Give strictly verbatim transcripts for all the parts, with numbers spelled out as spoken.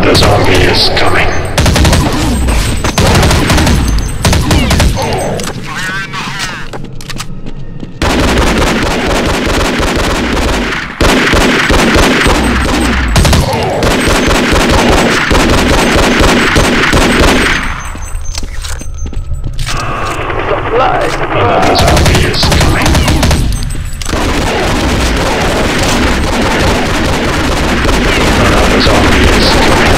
Another zombie is coming. Another zombie is coming. Another zombie is coming.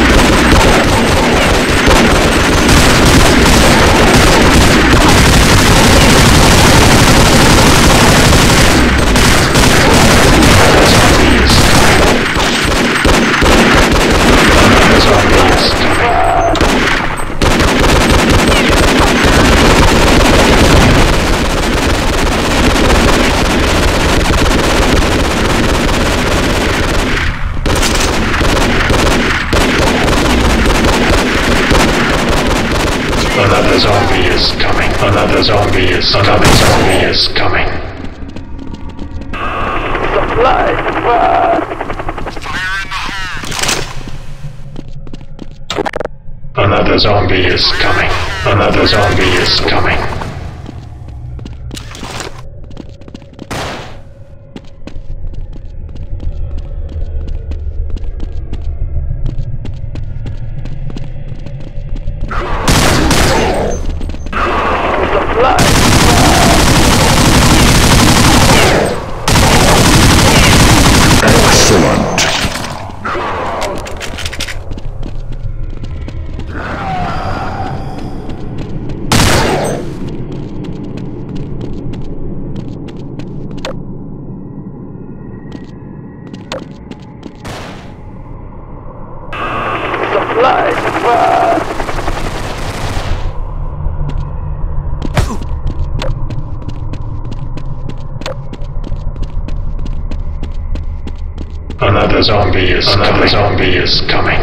Another zombie is coming. Another zombie is coming. Another zombie is coming. Another zombie is another zombie is coming. Supply fire. Another zombie is coming. Another zombie is coming. Excellent. Supply fire. Another zombie is another zombie is coming.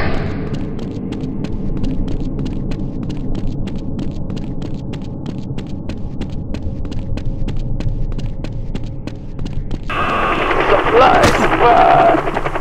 Supply fire.